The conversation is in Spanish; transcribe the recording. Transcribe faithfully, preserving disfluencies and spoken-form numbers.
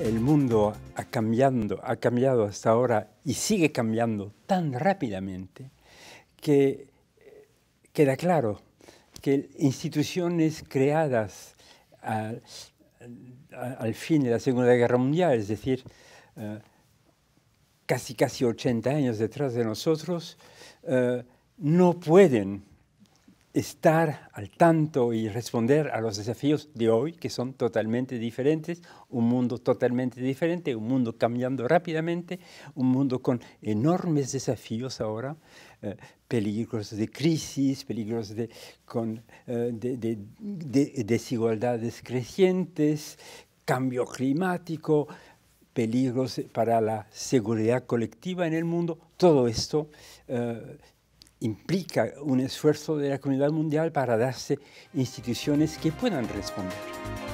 el mundo ha cambiado, ha cambiado hasta ahora y sigue cambiando tan rápidamente que queda claro que instituciones creadas al, al fin de la Segunda Guerra Mundial, es decir, uh, casi, casi ochenta años detrás de nosotros, uh, no pueden estar al tanto y responder a los desafíos de hoy, que son totalmente diferentes, un mundo totalmente diferente, un mundo cambiando rápidamente, un mundo con enormes desafíos ahora, eh, peligros de crisis, peligros de, con, eh, de, de, de desigualdades crecientes, cambio climático, peligros para la seguridad colectiva en el mundo. Todo esto eh, implica un esfuerzo de la comunidad mundial para darse instituciones que puedan responder.